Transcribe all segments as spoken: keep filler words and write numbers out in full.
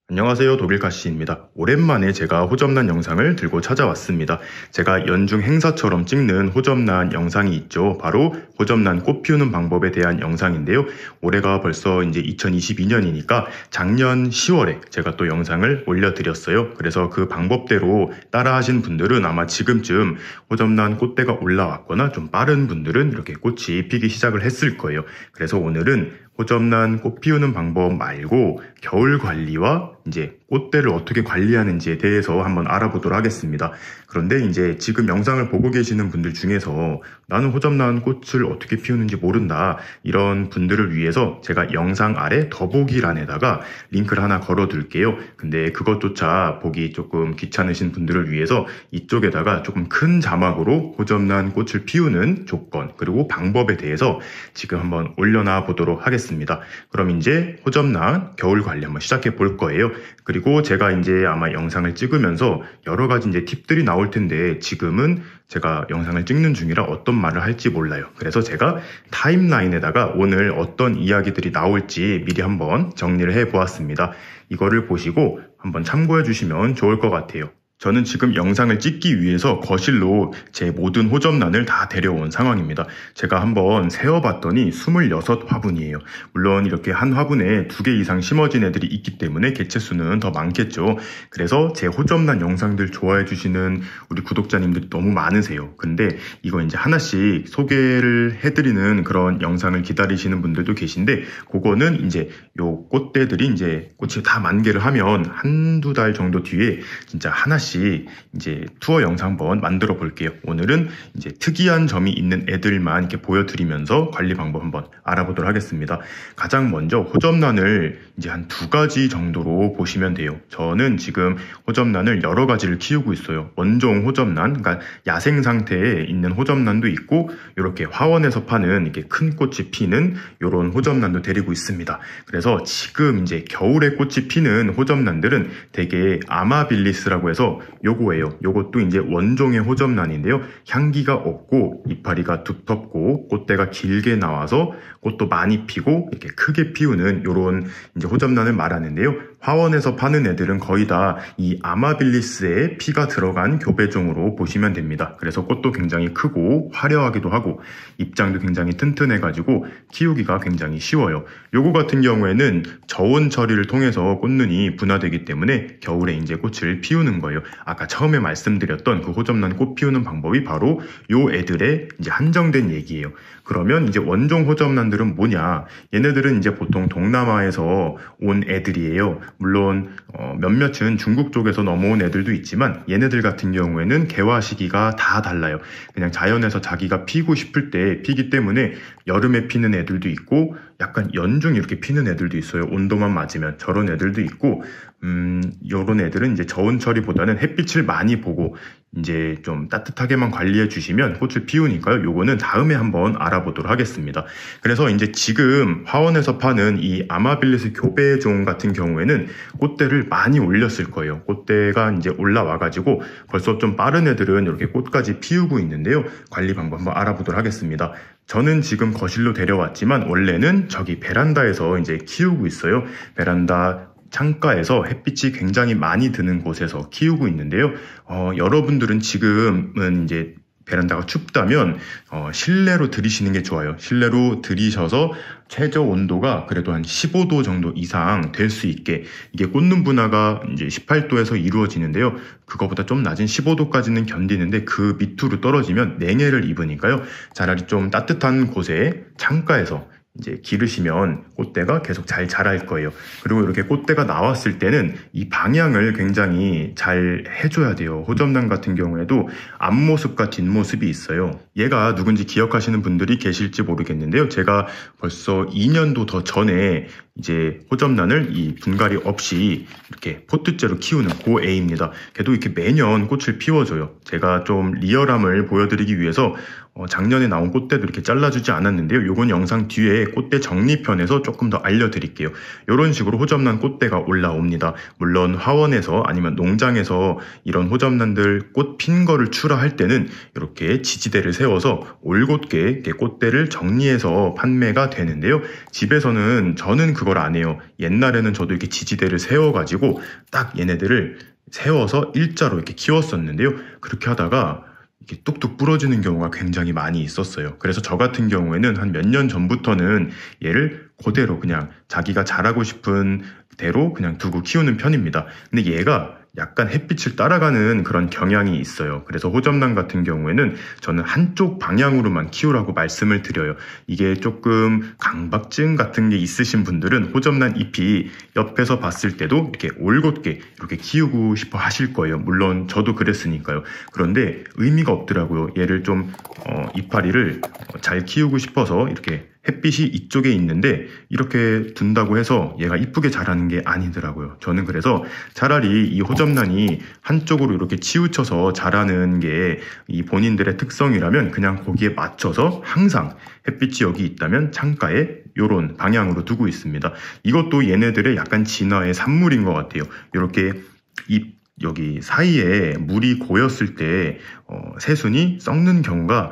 안녕하세요, 독일카씨입니다. 오랜만에 제가 호접란 영상을 들고 찾아왔습니다. 제가 연중 행사처럼 찍는 호접란 영상이 있죠. 바로 호접란 꽃 피우는 방법에 대한 영상인데요. 올해가 벌써 이제 이천이십이 년이니까 작년 시월에 제가 또 영상을 올려드렸어요. 그래서 그 방법대로 따라 하신 분들은 아마 지금쯤 호접란 꽃대가 올라왔거나 좀 빠른 분들은 이렇게 꽃이 피기 시작을 했을 거예요. 그래서 오늘은 호접란 꽃 피우는 방법 말고 겨울 관리와 이제 꽃대를 어떻게 관리하는지에 대해서 한번 알아보도록 하겠습니다. 그런데 이제 지금 영상을 보고 계시는 분들 중에서 나는 호접란 꽃을 어떻게 피우는지 모른다, 이런 분들을 위해서 제가 영상 아래 더보기란에다가 링크를 하나 걸어 둘게요. 근데 그것조차 보기 조금 귀찮으신 분들을 위해서 이쪽에다가 조금 큰 자막으로 호접란 꽃을 피우는 조건 그리고 방법에 대해서 지금 한번 올려놔 보도록 하겠습니다. 그럼 이제 호접란 겨울 관리 한번 시작해 볼 거예요. 그리고 제가 이제 아마 영상을 찍으면서 여러 가지 이제 팁들이 나올 텐데 지금은 제가 영상을 찍는 중이라 어떤 말을 할지 몰라요. 그래서 제가 타임라인에다가 오늘 어떤 이야기들이 나올지 미리 한번 정리를 해 보았습니다. 이거를 보시고 한번 참고해 주시면 좋을 것 같아요. 저는 지금 영상을 찍기 위해서 거실로 제 모든 호접란을 다 데려온 상황입니다. 제가 한번 세어봤더니 스물여섯 화분이에요. 물론 이렇게 한 화분에 두 개 이상 심어진 애들이 있기 때문에 개체수는 더 많겠죠. 그래서 제 호접란 영상들 좋아해 주시는 우리 구독자님들이 너무 많으세요. 근데 이거 이제 하나씩 소개를 해드리는 그런 영상을 기다리시는 분들도 계신데, 그거는 이제 요 꽃대들이 이제 꽃이 다 만개를 하면 한두 달 정도 뒤에 진짜 하나씩 이제 투어 영상 한번 만들어 볼게요. 오늘은 이제 특이한 점이 있는 애들만 이렇게 보여드리면서 관리 방법 한번 알아보도록 하겠습니다. 가장 먼저 호접란을 이제 한 두 가지 정도로 보시면 돼요. 저는 지금 호접란을 여러 가지를 키우고 있어요. 원종 호접란, 그러니까 야생 상태에 있는 호접란도 있고, 이렇게 화원에서 파는 이렇게 큰 꽃이 피는 이런 호접란도 데리고 있습니다. 그래서 지금 이제 겨울에 꽃이 피는 호접란들은 되게 아마빌리스라고 해서 요거예요. 요것도 이제 원종의 호접란인데요. 향기가 없고 이파리가 두텁고 꽃대가 길게 나와서 꽃도 많이 피고 이렇게 크게 피우는 요런 이제 호접란을 말하는데요. 화원에서 파는 애들은 거의 다 이 아마빌리스의 피가 들어간 교배종으로 보시면 됩니다. 그래서 꽃도 굉장히 크고 화려하기도 하고 입장도 굉장히 튼튼해가지고 키우기가 굉장히 쉬워요. 요거 같은 경우에는 저온 처리를 통해서 꽃눈이 분화되기 때문에 겨울에 이제 꽃을 피우는 거예요. 아까 처음에 말씀드렸던 그 호접란 꽃 피우는 방법이 바로 요 애들의 이제 한정된 얘기예요. 그러면 이제 원종 호접란들은 뭐냐? 얘네들은 이제 보통 동남아에서 온 애들이에요. 물론 어, 몇몇은 중국 쪽에서 넘어온 애들도 있지만 얘네들 같은 경우에는 개화 시기가 다 달라요. 그냥 자연에서 자기가 피고 싶을 때 피기 때문에 여름에 피는 애들도 있고 약간 연중 이렇게 피는 애들도 있어요. 온도만 맞으면. 저런 애들도 있고, 음, 요런 애들은 이제 저온 처리보다는 햇빛을 많이 보고 이제 좀 따뜻하게만 관리해 주시면 꽃을 피우니까요. 요거는 다음에 한번 알아보도록 하겠습니다. 그래서 이제 지금 화원에서 파는 이 아마빌리스 교배종 같은 경우에는 꽃대를 많이 올렸을 거예요. 꽃대가 이제 올라와가지고 벌써 좀 빠른 애들은 이렇게 꽃까지 피우고 있는데요. 관리 방법 한번 알아보도록 하겠습니다. 저는 지금 거실로 데려왔지만 원래는 저기 베란다에서 이제 키우고 있어요. 베란다 창가에서 햇빛이 굉장히 많이 드는 곳에서 키우고 있는데요. 어, 여러분들은 지금은 이제 베란다가 춥다면 어, 실내로 들이시는 게 좋아요. 실내로 들이셔서 최저 온도가 그래도 한 십오 도 정도 이상 될 수 있게, 이게 꽃눈 분화가 이제 십팔 도에서 이루어지는데요. 그거보다 좀 낮은 십오 도까지는 견디는데 그 밑으로 떨어지면 냉해를 입으니까요. 차라리 좀 따뜻한 곳에 창가에서 이제 기르시면 꽃대가 계속 잘 자랄 거예요. 그리고 이렇게 꽃대가 나왔을 때는 이 방향을 굉장히 잘 해줘야 돼요. 호접란 같은 경우에도 앞모습과 뒷모습이 있어요. 얘가 누군지 기억하시는 분들이 계실지 모르겠는데요. 제가 벌써 이 년도 더 전에 이제 호접란을 이 분갈이 없이 이렇게 포트째로 키우는 그 애입니다. 걔도 이렇게 매년 꽃을 피워줘요. 제가 좀 리얼함을 보여드리기 위해서 어, 작년에 나온 꽃대도 이렇게 잘라주지 않았는데요. 요건 영상 뒤에 꽃대 정리편에서 조금 더 알려드릴게요. 이런 식으로 호접란 꽃대가 올라옵니다. 물론 화원에서 아니면 농장에서 이런 호접란들 꽃 핀 거를 출하할 때는 이렇게 지지대를 세워서 올곧게 이렇게 꽃대를 정리해서 판매가 되는데요. 집에서는 저는 그걸 안 해요. 옛날에는 저도 이렇게 지지대를 세워가지고 딱 얘네들을 세워서 일자로 이렇게 키웠었는데요. 그렇게 하다가 이렇게 뚝뚝 부러지는 경우가 굉장히 많이 있었어요. 그래서 저 같은 경우에는 한 몇 년 전부터는 얘를 그대로 그냥 자기가 자라고 싶은 대로 그냥 두고 키우는 편입니다. 근데 얘가 약간 햇빛을 따라가는 그런 경향이 있어요. 그래서 호접란 같은 경우에는 저는 한쪽 방향으로만 키우라고 말씀을 드려요. 이게 조금 강박증 같은 게 있으신 분들은 호접란 잎이 옆에서 봤을 때도 이렇게 올곧게 이렇게 키우고 싶어 하실 거예요. 물론 저도 그랬으니까요. 그런데 의미가 없더라고요. 얘를 좀 어, 이파리를 잘 키우고 싶어서 이렇게 햇빛이 이쪽에 있는데 이렇게 둔다고 해서 얘가 이쁘게 자라는 게 아니더라고요. 저는 그래서 차라리 이 호접란이 한쪽으로 이렇게 치우쳐서 자라는 게 이 본인들의 특성이라면 그냥 거기에 맞춰서 항상 햇빛이 여기 있다면 창가에 이런 방향으로 두고 있습니다. 이것도 얘네들의 약간 진화의 산물인 것 같아요. 이렇게 잎 여기 사이에 물이 고였을 때 어, 새순이 썩는 경우가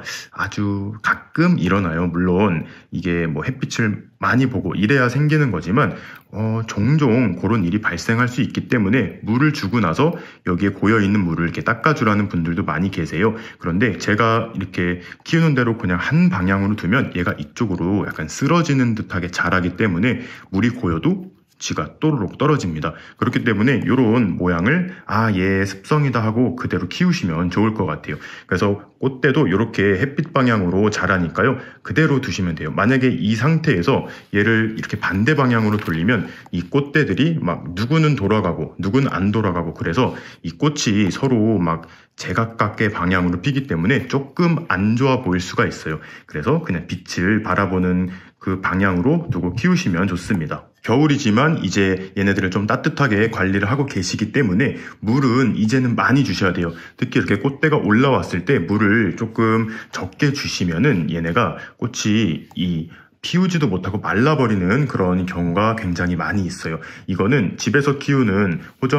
아주 가끔 일어나요. 물론 이게 뭐 햇빛을 많이 보고 이래야 생기는 거지만 어, 종종 그런 일이 발생할 수 있기 때문에 물을 주고 나서 여기에 고여있는 물을 이렇게 닦아주라는 분들도 많이 계세요. 그런데 제가 이렇게 키우는 대로 그냥 한 방향으로 두면 얘가 이쪽으로 약간 쓰러지는 듯하게 자라기 때문에 물이 고여도 지가 또르륵 떨어집니다. 그렇기 때문에 이런 모양을 아, 얘 습성이다 하고 그대로 키우시면 좋을 것 같아요. 그래서 꽃대도 이렇게 햇빛 방향으로 자라니까요. 그대로 두시면 돼요. 만약에 이 상태에서 얘를 이렇게 반대 방향으로 돌리면 이 꽃대들이 막 누구는 돌아가고 누구는 안 돌아가고 그래서 이 꽃이 서로 막 제각각의 방향으로 피기 때문에 조금 안 좋아 보일 수가 있어요. 그래서 그냥 빛을 바라보는 그 방향으로 두고 키우시면 좋습니다. 겨울이지만 이제 얘네들을 좀 따뜻하게 관리를 하고 계시기 때문에 물은 이제는 많이 주셔야 돼요. 특히 이렇게 꽃대가 올라왔을 때 물을 조금 적게 주시면은 얘네가 꽃이 이 피우지도 못하고 말라버리는 그런 경우가 굉장히 많이 있어요. 이거는 집에서 키우는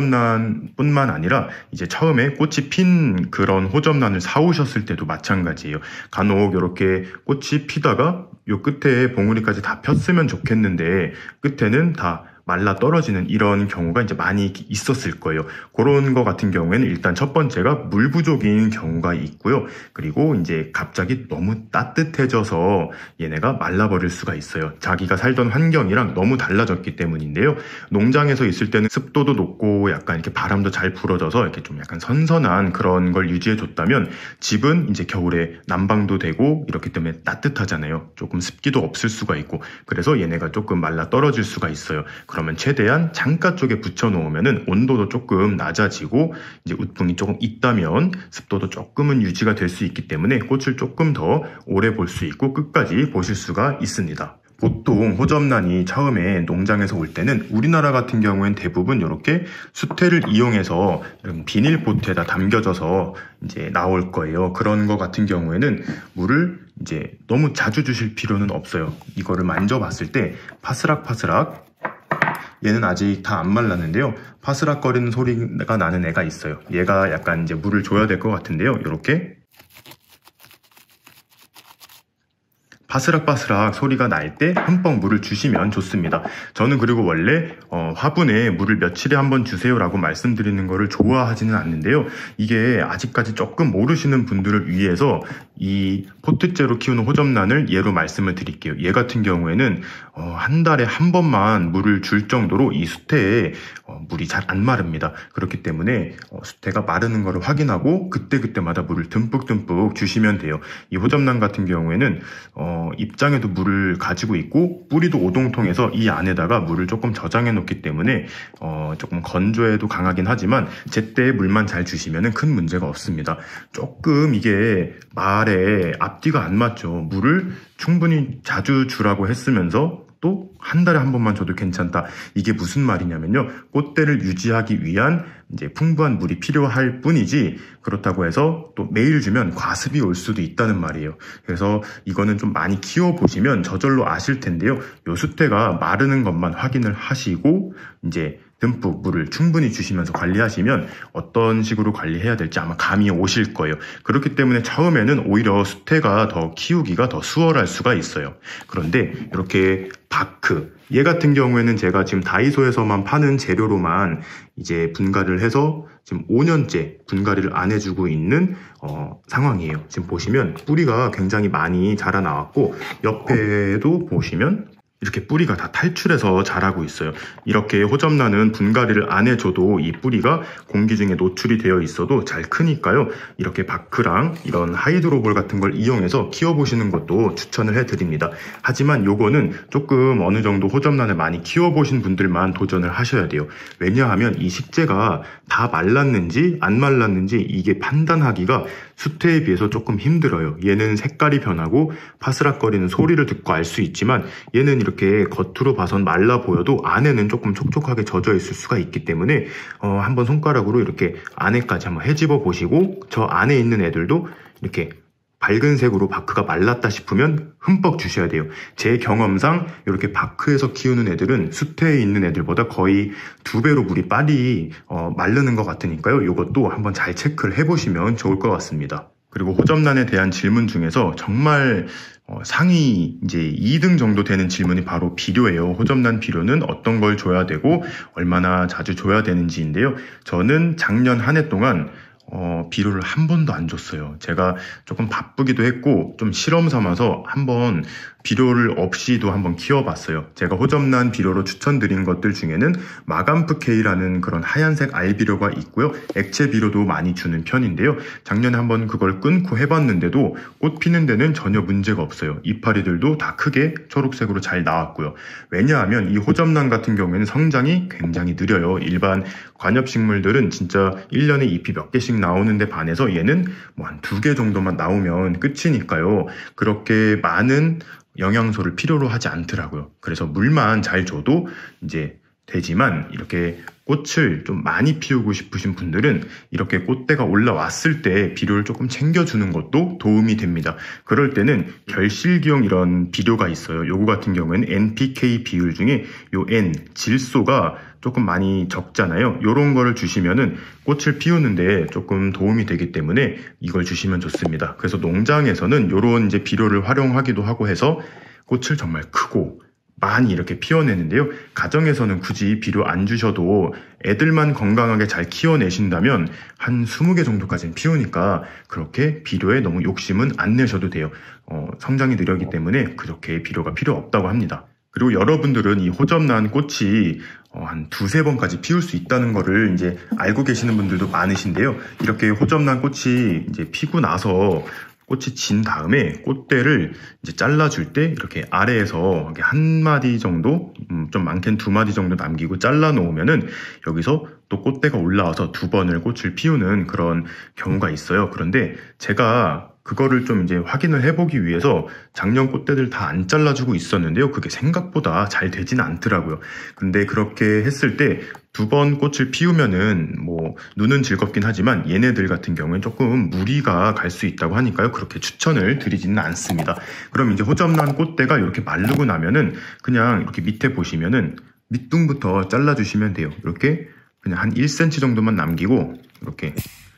호접란 뿐만 아니라 이제 처음에 꽃이 핀 그런 호접란을 사오셨을 때도 마찬가지예요. 간혹 이렇게 꽃이 피다가 요 끝에 봉우리까지 다 폈으면 좋겠는데 끝에는 다 말라 떨어지는 이런 경우가 이제 많이 있었을 거예요. 그런 거 같은 경우에는 일단 첫 번째가 물 부족인 경우가 있고요. 그리고 이제 갑자기 너무 따뜻해져서 얘네가 말라버릴 수가 있어요. 자기가 살던 환경이랑 너무 달라졌기 때문인데요. 농장에서 있을 때는 습도도 높고 약간 이렇게 바람도 잘 불어져서 이렇게 좀 약간 선선한 그런 걸 유지해 줬다면 집은 이제 겨울에 난방도 되고 이렇기 때문에 따뜻하잖아요. 조금 습기도 없을 수가 있고 그래서 얘네가 조금 말라 떨어질 수가 있어요. 그러면 최대한 창가 쪽에 붙여 놓으면은 온도도 조금 낮아지고 이제 웃풍이 조금 있다면 습도도 조금은 유지가 될 수 있기 때문에 꽃을 조금 더 오래 볼 수 있고 끝까지 보실 수가 있습니다. 보통 호접란이 처음에 농장에서 올 때는 우리나라 같은 경우엔 대부분 이렇게 수태를 이용해서 비닐포트에다 담겨져서 이제 나올 거예요. 그런 거 같은 경우에는 물을 이제 너무 자주 주실 필요는 없어요. 이거를 만져봤을 때 파스락파스락 얘는 아직 다 안 말랐는데요. 파스락거리는 소리가 나는 애가 있어요. 얘가 약간 이제 물을 줘야 될 것 같은데요. 이렇게 바스락바스락 소리가 날 때 흠뻑 물을 주시면 좋습니다. 저는 그리고 원래 어, 화분에 물을 며칠에 한번 주세요라고 말씀드리는 거를 좋아하지는 않는데요. 이게 아직까지 조금 모르시는 분들을 위해서 이 포트째로 키우는 호접란을 예로 말씀을 드릴게요. 얘 같은 경우에는 어, 한 달에 한 번만 물을 줄 정도로 이 수태에 어, 물이 잘 안 마릅니다. 그렇기 때문에 어, 수태가 마르는 거를 확인하고 그때그때마다 물을 듬뿍듬뿍 주시면 돼요. 이 호접란 같은 경우에는 어, 입장에도 물을 가지고 있고 뿌리도 오동통해서 이 안에다가 물을 조금 저장해 놓기 때문에 어, 조금 건조에도 강하긴 하지만 제때 물만 잘 주시면 큰 문제가 없습니다. 조금 이게 말에 앞뒤가 안 맞죠. 물을 충분히 자주 주라고 했으면서 또 한 달에 한 번만 줘도 괜찮다. 이게 무슨 말이냐면요. 꽃대를 유지하기 위한 이제 풍부한 물이 필요할 뿐이지 그렇다고 해서 또 매일 주면 과습이 올 수도 있다는 말이에요. 그래서 이거는 좀 많이 키워보시면 저절로 아실 텐데요. 요 수태가 마르는 것만 확인을 하시고 이제 듬뿍 물을 충분히 주시면서 관리하시면 어떤 식으로 관리해야 될지 아마 감이 오실 거예요. 그렇기 때문에 처음에는 오히려 수태가 더 키우기가 더 수월할 수가 있어요. 그런데 이렇게 바크, 얘 같은 경우에는 제가 지금 다이소에서만 파는 재료로만 이제 분갈이를 해서 지금 오 년째 분갈이를 안 해주고 있는 어, 상황이에요. 지금 보시면 뿌리가 굉장히 많이 자라나왔고 옆에도 보시면 이렇게 뿌리가 다 탈출해서 자라고 있어요. 이렇게 호접란은 분갈이를 안 해줘도 이 뿌리가 공기 중에 노출이 되어 있어도 잘 크니까요. 이렇게 바크랑 이런 하이드로볼 같은 걸 이용해서 키워보시는 것도 추천을 해드립니다. 하지만 요거는 조금 어느 정도 호접란을 많이 키워보신 분들만 도전을 하셔야 돼요. 왜냐하면 이 식재가 다 말랐는지 안 말랐는지 이게 판단하기가 수태에 비해서 조금 힘들어요. 얘는 색깔이 변하고 파스락거리는 소리를 듣고 알 수 있지만 얘는 이렇게 겉으로 봐선 말라 보여도 안에는 조금 촉촉하게 젖어 있을 수가 있기 때문에 어, 한번 손가락으로 이렇게 안에까지 한번 헤집어 보시고 저 안에 있는 애들도 이렇게 밝은 색으로 바크가 말랐다 싶으면 흠뻑 주셔야 돼요. 제 경험상 이렇게 바크에서 키우는 애들은 수태에 있는 애들보다 거의 두 배로 물이 빨리 어, 마르는 것 같으니까요. 이것도 한번 잘 체크를 해보시면 좋을 것 같습니다. 그리고 호접란에 대한 질문 중에서 정말 어, 상위 이제 이 등 정도 되는 질문이 바로 비료예요. 호접란 비료는 어떤 걸 줘야 되고 얼마나 자주 줘야 되는지인데요. 저는 작년 한 해 동안 어, 비료를 한 번도 안 줬어요. 제가 조금 바쁘기도 했고 좀 실험 삼아서 한번 비료를 없이도 한번 키워봤어요. 제가 호접란 비료로 추천드린 것들 중에는 마감프 K라는 그런 하얀색 알비료가 있고요. 액체 비료도 많이 주는 편인데요. 작년에 한번 그걸 끊고 해봤는데도 꽃 피는 데는 전혀 문제가 없어요. 이파리들도 다 크게 초록색으로 잘 나왔고요. 왜냐하면 이 호접란 같은 경우에는 성장이 굉장히 느려요. 일반 관엽식물들은 진짜 일 년에 잎이 몇 개씩 나오는데 반해서 얘는 뭐 한 두 개 정도만 나오면 끝이니까요. 그렇게 많은 영양소를 필요로 하지 않더라고요. 그래서 물만 잘 줘도 이제 되지만 이렇게 꽃을 좀 많이 피우고 싶으신 분들은 이렇게 꽃대가 올라왔을 때 비료를 조금 챙겨주는 것도 도움이 됩니다. 그럴 때는 결실기용 이런 비료가 있어요. 요거 같은 경우에는 엔피케이 비율 중에 요 N, 질소가 조금 많이 적잖아요. 요런 거를 주시면은 꽃을 피우는데 조금 도움이 되기 때문에 이걸 주시면 좋습니다. 그래서 농장에서는 요런 이제 비료를 활용하기도 하고 해서 꽃을 정말 크고 많이 이렇게 피워내는데요. 가정에서는 굳이 비료 안 주셔도 애들만 건강하게 잘 키워내신다면 한 스무 개 정도까지는 피우니까 그렇게 비료에 너무 욕심은 안 내셔도 돼요. 어, 성장이 느려기 때문에 그렇게 비료가 필요 없다고 합니다. 그리고 여러분들은 이 호접란 꽃이 어, 한 두세 번까지 피울 수 있다는 거를 이제 알고 계시는 분들도 많으신데요. 이렇게 호접란 꽃이 이제 피고 나서 꽃이 진 다음에 꽃대를 이제 잘라줄 때 이렇게 아래에서 이렇게 한 마디 정도, 음, 좀 많게는 두 마디 정도 남기고 잘라 놓으면은 여기서 또 꽃대가 올라와서 두 번을 꽃을 피우는 그런 경우가 있어요. 그런데 제가 그거를 좀 이제 확인을 해보기 위해서 작년 꽃대들 다 안 잘라주고 있었는데요. 그게 생각보다 잘 되지는 않더라고요. 근데 그렇게 했을 때 두 번 꽃을 피우면은 뭐 눈은 즐겁긴 하지만 얘네들 같은 경우는 조금 무리가 갈 수 있다고 하니까요. 그렇게 추천을 드리지는 않습니다. 그럼 이제 호접란 꽃대가 이렇게 마르고 나면은 그냥 이렇게 밑에 보시면은 밑둥부터 잘라주시면 돼요. 이렇게 그냥 한 일 센티미터 정도만 남기고 이렇게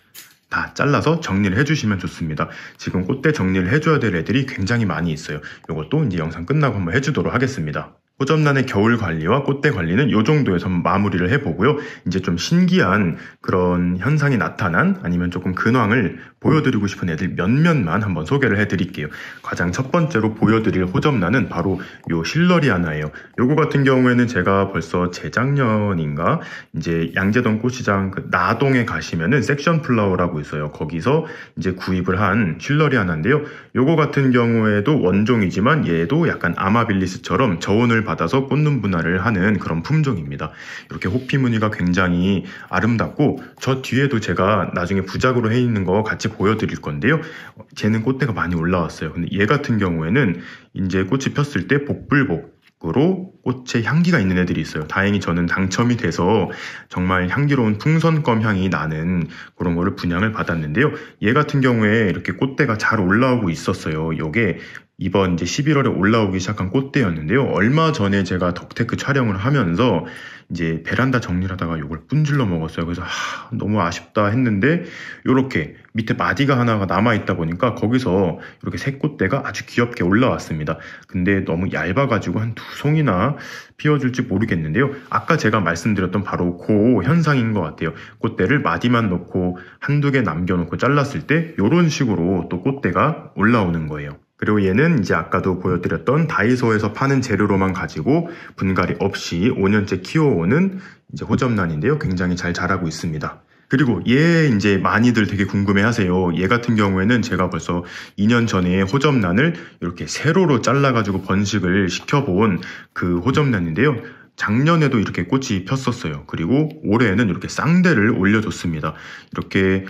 다 잘라서 정리를 해주시면 좋습니다. 지금 꽃대 정리를 해줘야 될 애들이 굉장히 많이 있어요. 이것도 이제 영상 끝나고 한번 해주도록 하겠습니다. 호접란의 겨울 관리와 꽃대 관리는 이 정도에서 마무리를 해보고요. 이제 좀 신기한 그런 현상이 나타난 아니면 조금 근황을 보여드리고 싶은 애들 몇몇만 한번 소개를 해드릴게요. 가장 첫 번째로 보여드릴 호접란은 바로 요 실러리아나예요. 요거 같은 경우에는 제가 벌써 재작년인가 이제 양재동 꽃시장 그 나동에 가시면은 섹션 플라워라고 있어요. 거기서 이제 구입을 한 실러리아나인데요. 요거 같은 경우에도 원종이지만 얘도 약간 아마빌리스처럼 저온을 받아서 꽃눈 분할을 하는 그런 품종입니다. 이렇게 호피 무늬가 굉장히 아름답고 저 뒤에도 제가 나중에 부작으로 해 있는 거 같이 보여드릴 건데요. 쟤는 꽃대가 많이 올라왔어요. 근데 얘 같은 경우에는 이제 꽃이 폈을 때 복불복 으로 꽃에 향기가 있는 애들이 있어요. 다행히 저는 당첨이 돼서 정말 향기로운 풍선껌 향이 나는 그런 거를 분양을 받았는데요. 얘 같은 경우에 이렇게 꽃대가 잘 올라오고 있었어요. 이게 이번 이제 십일월에 올라오기 시작한 꽃대였는데요. 얼마 전에 제가 덕테크 촬영을 하면서 이제 베란다 정리를 하다가 이걸 분질러 먹었어요. 그래서 하, 너무 아쉽다 했는데 이렇게 밑에 마디가 하나가 남아있다 보니까 거기서 이렇게 새 꽃대가 아주 귀엽게 올라왔습니다. 근데 너무 얇아가지고 한 두 송이나 피워줄지 모르겠는데요. 아까 제가 말씀드렸던 바로 그 현상인 것 같아요. 꽃대를 마디만 놓고 한두 개 남겨놓고 잘랐을 때 이런 식으로 또 꽃대가 올라오는 거예요. 그리고 얘는 이제 아까도 보여드렸던 다이소에서 파는 재료로만 가지고 분갈이 없이 오 년째 키워오는 이제 호접란인데요. 굉장히 잘 자라고 있습니다. 그리고 얘 이제 많이들 되게 궁금해 하세요. 얘 같은 경우에는 제가 벌써 이 년 전에 호접란을 이렇게 세로로 잘라가지고 번식을 시켜본 그 호접란인데요. 작년에도 이렇게 꽃이 폈었어요. 그리고 올해에는 이렇게 쌍대를 올려줬습니다. 이렇게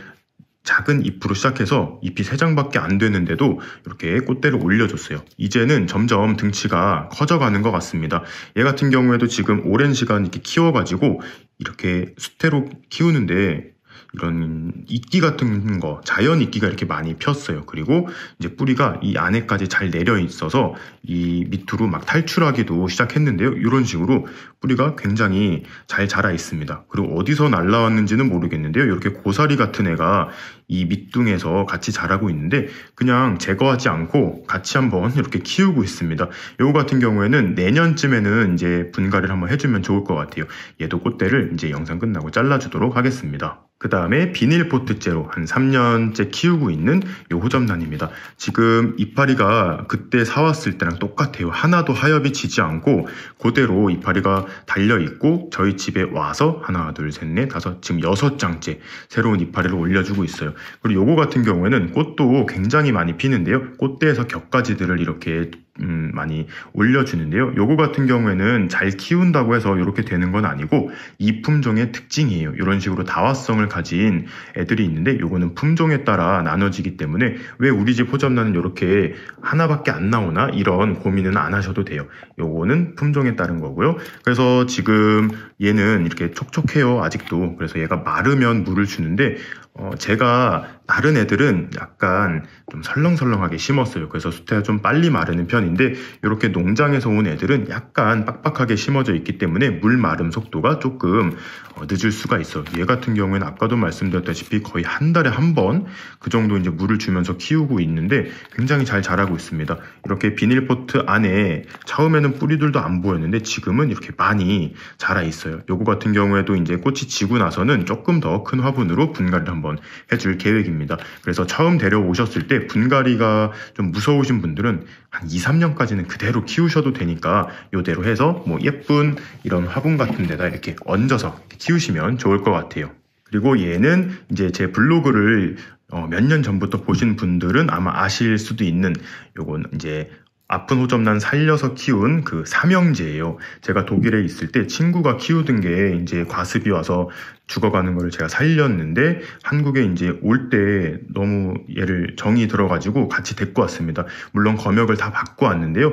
작은 잎으로 시작해서 잎이 세 장밖에 안 되는데도 이렇게 꽃대를 올려줬어요. 이제는 점점 등치가 커져가는 것 같습니다. 얘 같은 경우에도 지금 오랜 시간 이렇게 키워가지고 이렇게 수태로 키우는데 이런 이끼 같은 거, 자연 이끼가 이렇게 많이 폈어요. 그리고 이제 뿌리가 이 안에까지 잘 내려 있어서 이 밑으로 막 탈출하기도 시작했는데요. 이런 식으로 뿌리가 굉장히 잘 자라 있습니다. 그리고 어디서 날라왔는지는 모르겠는데요. 이렇게 고사리 같은 애가 이 밑둥에서 같이 자라고 있는데 그냥 제거하지 않고 같이 한번 이렇게 키우고 있습니다. 요거 같은 경우에는 내년쯤에는 이제 분갈이를 한번 해주면 좋을 것 같아요. 얘도 꽃대를 이제 영상 끝나고 잘라주도록 하겠습니다. 그 다음에 비닐포트째로 한 삼 년째 키우고 있는 요 호접란입니다. 지금 이파리가 그때 사왔을 때랑 똑같아요. 하나도 하엽이 지지 않고 그대로 이파리가 달려있고 저희 집에 와서 하나, 둘, 셋, 넷, 다섯, 지금 여섯 장째 새로운 이파리를 올려주고 있어요. 그리고 요거 같은 경우에는 꽃도 굉장히 많이 피는데요. 꽃대에서 격가지들을 이렇게 음, 많이 올려주는데요. 요거 같은 경우에는 잘 키운다고 해서 이렇게 되는 건 아니고 이 품종의 특징이에요. 이런 식으로 다화성을 가진 애들이 있는데 요거는 품종에 따라 나눠지기 때문에 왜 우리 집 호접란은 이렇게 하나밖에 안 나오나 이런 고민은 안 하셔도 돼요. 요거는 품종에 따른 거고요. 그래서 지금 얘는 이렇게 촉촉해요. 아직도. 그래서 얘가 마르면 물을 주는데 어, 제가 다른 애들은 약간 좀 설렁설렁하게 심었어요. 그래서 수태가 좀 빨리 마르는 편인데 이렇게 농장에서 온 애들은 약간 빡빡하게 심어져 있기 때문에 물 마름 속도가 조금 어, 늦을 수가 있어요. 얘 같은 경우에는 아까도 말씀드렸다시피 거의 한 달에 한 번 그 정도 이제 물을 주면서 키우고 있는데 굉장히 잘 자라고 있습니다. 이렇게 비닐포트 안에 처음에는 뿌리들도 안 보였는데 지금은 이렇게 많이 자라 있어요. 요거 같은 경우에도 이제 꽃이 지고 나서는 조금 더 큰 화분으로 분갈이를 한번 해줄 계획입니다. 그래서 처음 데려오셨을 때 분갈이가 좀 무서우신 분들은 한 이, 삼 년까지는 그대로 키우셔도 되니까 요대로 해서 뭐 예쁜 이런 화분 같은 데다 이렇게 얹어서 키우시면 좋을 것 같아요. 그리고 얘는 이제 제 블로그를 어 몇 년 전부터 보신 분들은 아마 아실 수도 있는 요건 이제 아픈 호접란 살려서 키운 그 삼형제예요. 제가 독일에 있을 때 친구가 키우던 게 이제 과습이 와서 죽어가는 거를 제가 살렸는데 한국에 이제 올 때 너무 얘를 정이 들어가지고 같이 데리고 왔습니다. 물론 검역을 다 받고 왔는데요.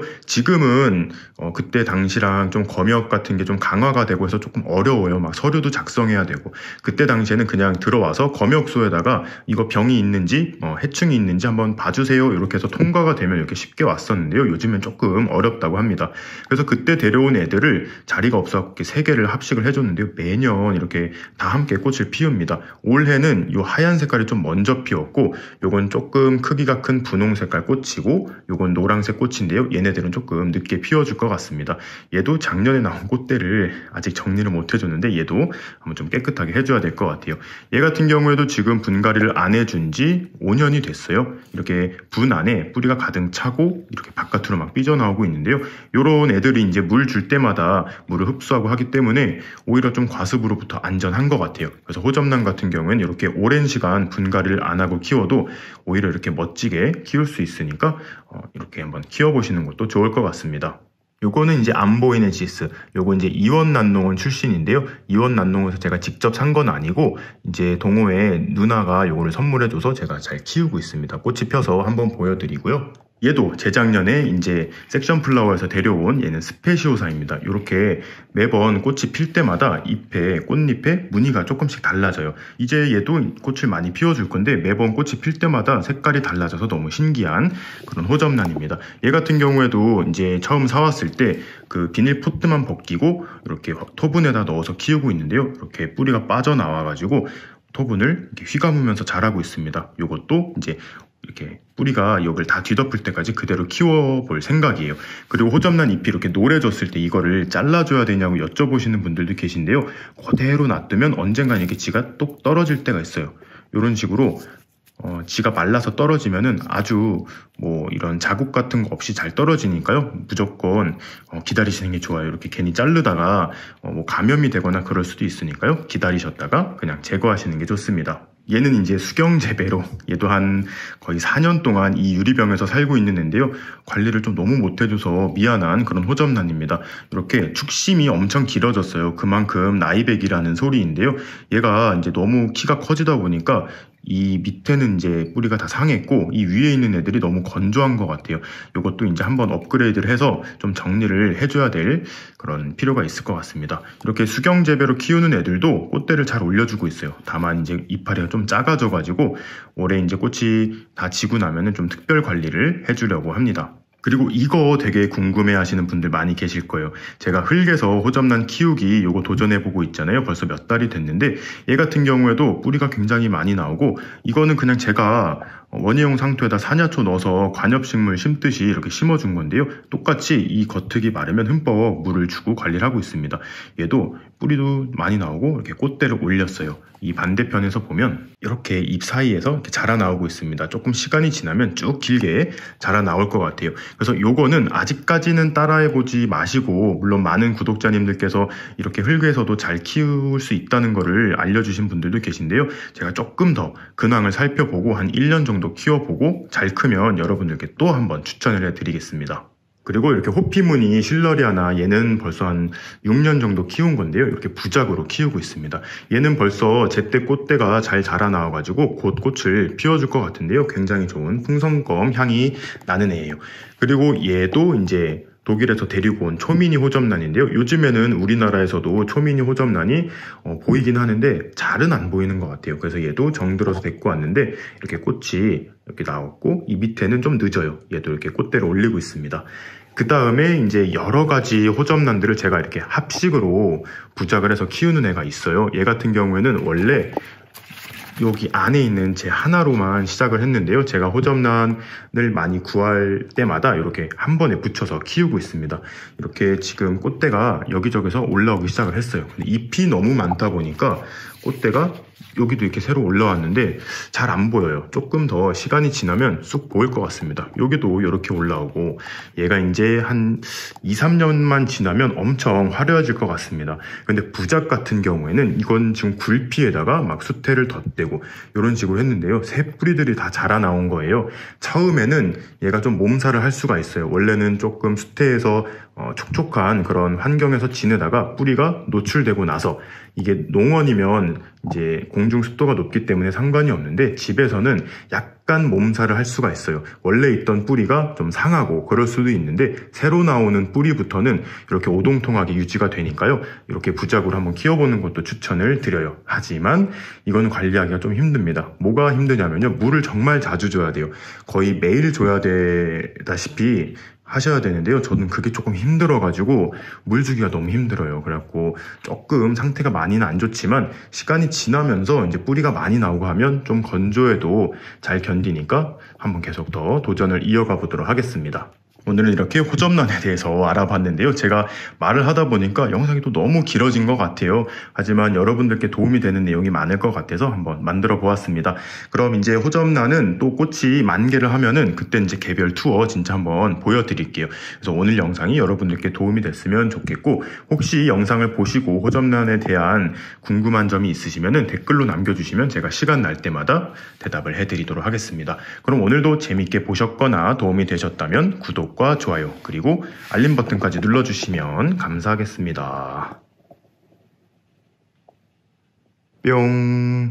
지금은 어 그때 당시랑 좀 검역 같은 게 좀 강화가 되고 해서 조금 어려워요. 막 서류도 작성해야 되고 그때 당시에는 그냥 들어와서 검역소에다가 이거 병이 있는지 어 해충이 있는지 한번 봐주세요. 이렇게 해서 통과가 되면 이렇게 쉽게 왔었는데요. 요즘엔 조금 어렵다고 합니다. 그래서 그때 데려온 애들을 자리가 없어서 세 개를 합식을 해줬는데요. 매년 이렇게 다 함께 꽃을 피웁니다. 올해는 이 하얀 색깔이 좀 먼저 피었고 요건 조금 크기가 큰 분홍 색깔 꽃이고 요건 노란색 꽃인데요. 얘네들은 조금 늦게 피워줄 것 같습니다. 얘도 작년에 나온 꽃대를 아직 정리를 못 해줬는데 얘도 한번 좀 깨끗하게 해줘야 될 것 같아요. 얘 같은 경우에도 지금 분갈이를 안 해준 지 오 년이 됐어요. 이렇게 분 안에 뿌리가 가득 차고 이렇게 바깥으로 막 삐져나오고 있는데요. 요런 애들이 이제 물 줄 때마다 물을 흡수하고 하기 때문에 오히려 좀 과습으로부터 안전한 것 같아요. 그래서 호접란 같은 경우에는 이렇게 오랜 시간 분갈이를 안 하고 키워도 오히려 이렇게 멋지게 키울 수 있으니까 어, 이렇게 한번 키워보시는 것도 좋을 것 같습니다. 요거는 이제 암보이네시스, 요거 이제 이원난농원 출신인데요. 이원난농원에서 제가 직접 산 건 아니고 이제 동호회 누나가 요거를 선물해줘서 제가 잘 키우고 있습니다. 꽃이 펴서 한번 보여드리고요. 얘도 재작년에 이제 섹션 플라워에서 데려온 얘는 스페시오사입니다. 이렇게 매번 꽃이 필 때마다 잎에 꽃잎에 무늬가 조금씩 달라져요. 이제 얘도 꽃을 많이 피워줄 건데 매번 꽃이 필 때마다 색깔이 달라져서 너무 신기한 그런 호접란입니다. 얘 같은 경우에도 이제 처음 사왔을 때 그 비닐 포트만 벗기고 이렇게 토분에다 넣어서 키우고 있는데요. 이렇게 뿌리가 빠져나와가지고 토분을 이렇게 휘감으면서 자라고 있습니다. 요것도 이제 이렇게 뿌리가 여기를 다 뒤덮을 때까지 그대로 키워볼 생각이에요. 그리고 호접란 잎이 이렇게 노래졌을 때 이거를 잘라줘야 되냐고 여쭤보시는 분들도 계신데요. 그대로 놔두면 언젠간 이렇게 지가 똑 떨어질 때가 있어요. 이런 식으로 어, 지가 말라서 떨어지면은 아주 뭐 이런 자국 같은 거 없이 잘 떨어지니까요. 무조건 어, 기다리시는 게 좋아요. 이렇게 괜히 자르다가 어, 뭐 감염이 되거나 그럴 수도 있으니까요. 기다리셨다가 그냥 제거하시는 게 좋습니다. 얘는 이제 수경 재배로 얘도 한 거의 사 년 동안 이 유리병에서 살고 있는 애인데요. 관리를 좀 너무 못해줘서 미안한 그런 호접란입니다. 이렇게 축심이 엄청 길어졌어요. 그만큼 나이백이라는 소리인데요. 얘가 이제 너무 키가 커지다 보니까 이 밑에는 이제 뿌리가 다 상했고 이 위에 있는 애들이 너무 건조한 것 같아요. 이것도 이제 한번 업그레이드를 해서 좀 정리를 해줘야 될 그런 필요가 있을 것 같습니다. 이렇게 수경 재배로 키우는 애들도 꽃대를 잘 올려주고 있어요. 다만 이제 이파리가 좀 작아져가지고 올해 이제 꽃이 다 지고 나면은 좀 특별 관리를 해주려고 합니다. 그리고 이거 되게 궁금해 하시는 분들 많이 계실 거예요. 제가 흙에서 호접란 키우기 요거 도전해보고 있잖아요. 벌써 몇 달이 됐는데 얘 같은 경우에도 뿌리가 굉장히 많이 나오고 이거는 그냥 제가 원예용 상토에다 산야초 넣어서 관엽식물 심듯이 이렇게 심어준 건데요. 똑같이 이 겉흙이 마르면 흠뻑 물을 주고 관리를 하고 있습니다. 얘도 뿌리도 많이 나오고 이렇게 꽃대를 올렸어요. 이 반대편에서 보면 이렇게 잎 사이에서 이렇게 자라나오고 있습니다. 조금 시간이 지나면 쭉 길게 자라나올 것 같아요. 그래서 요거는 아직까지는 따라해보지 마시고 물론 많은 구독자님들께서 이렇게 흙에서도 잘 키울 수 있다는 거를 알려주신 분들도 계신데요. 제가 조금 더 근황을 살펴보고 한 일 년 정도 키워보고 잘 크면 여러분들께 또 한번 추천을 해드리겠습니다. 그리고 이렇게 호피무늬 실러리아나 얘는 벌써 한 육 년 정도 키운 건데요. 이렇게 부작으로 키우고 있습니다. 얘는 벌써 제때 꽃대가 잘 자라나와가지고 곧 꽃을 피워줄 것 같은데요. 굉장히 좋은 풍선껌 향이 나는 애예요. 그리고 얘도 이제 독일에서 데리고 온 초미니 호접란인데요. 요즘에는 우리나라에서도 초미니 호접란이 어, 보이긴 하는데 잘은 안 보이는 것 같아요. 그래서 얘도 정들어서 데리고 왔는데 이렇게 꽃이 이렇게 나왔고 이 밑에는 좀 늦어요. 얘도 이렇게 꽃대를 올리고 있습니다. 그 다음에 이제 여러 가지 호접란들을 제가 이렇게 합식으로 부작을 해서 키우는 애가 있어요. 얘 같은 경우에는 원래 여기 안에 있는 제 하나로만 시작을 했는데요. 제가 호접란을 많이 구할 때마다 이렇게 한 번에 붙여서 키우고 있습니다. 이렇게 지금 꽃대가 여기저기서 올라오기 시작을 했어요. 근데 잎이 너무 많다 보니까 꽃대가 여기도 이렇게 새로 올라왔는데 잘 안 보여요. 조금 더 시간이 지나면 쑥 보일 것 같습니다. 여기도 이렇게 올라오고 얘가 이제 한 이, 삼 년만 지나면 엄청 화려해질 것 같습니다. 근데 부작 같은 경우에는 이건 지금 굴피에다가 막 수태를 덧대고 이런 식으로 했는데요. 새 뿌리들이 다 자라나온 거예요. 처음에는 얘가 좀 몸살을 할 수가 있어요. 원래는 조금 수태에서 어, 촉촉한 그런 환경에서 지내다가 뿌리가 노출되고 나서 이게 농원이면 이제 공중 습도가 높기 때문에 상관이 없는데 집에서는 약간 몸살을 할 수가 있어요. 원래 있던 뿌리가 좀 상하고 그럴 수도 있는데 새로 나오는 뿌리부터는 이렇게 오동통하게 유지가 되니까요. 이렇게 부작으로 한번 키워보는 것도 추천을 드려요. 하지만 이건 관리하기가 좀 힘듭니다. 뭐가 힘드냐면요. 물을 정말 자주 줘야 돼요. 거의 매일 줘야 되다시피 하셔야 되는데요. 저는 그게 조금 힘들어가지고 물 주기가 너무 힘들어요. 그래갖고 조금 상태가 많이는 안 좋지만 시간이 지나면서 이제 뿌리가 많이 나오고 하면 좀 건조해도 잘 견디니까 한번 계속 더 도전을 이어가 보도록 하겠습니다. 오늘은 이렇게 호접란에 대해서 알아봤는데요. 제가 말을 하다 보니까 영상이 또 너무 길어진 것 같아요. 하지만 여러분들께 도움이 되는 내용이 많을 것 같아서 한번 만들어 보았습니다. 그럼 이제 호접란은 또 꽃이 만개를 하면은 그때 이제 개별 투어 진짜 한번 보여드릴게요. 그래서 오늘 영상이 여러분들께 도움이 됐으면 좋겠고 혹시 영상을 보시고 호접란에 대한 궁금한 점이 있으시면은 댓글로 남겨주시면 제가 시간 날 때마다 대답을 해드리도록 하겠습니다. 그럼 오늘도 재밌게 보셨거나 도움이 되셨다면 구독 과 좋아요 그리고 알림 버튼까지 눌러주시면 감사하겠습니다. 뿅.